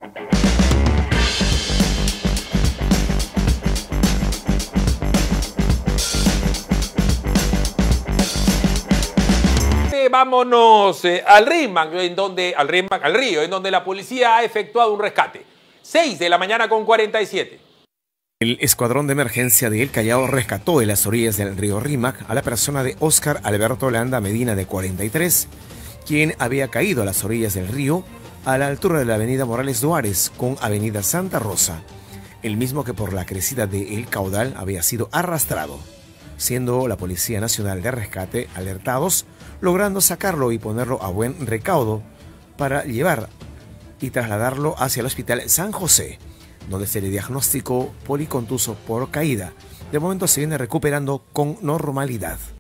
Vámonos al río, en donde la policía ha efectuado un rescate. 6 de la mañana con 47. El escuadrón de emergencia de El Callao rescató en las orillas del río Rímac a la persona de Óscar Alberto Landa Medina, de 43, quien había caído a las orillas del río a la altura de la avenida Morales Duárez con avenida Santa Rosa, el mismo que por la crecida de El Caudal había sido arrastrado, siendo la Policía Nacional de Rescate alertados, logrando sacarlo y ponerlo a buen recaudo para llevar y trasladarlo hacia el Hospital San José, donde se le diagnosticó policontuso por caída. De momento se viene recuperando con normalidad.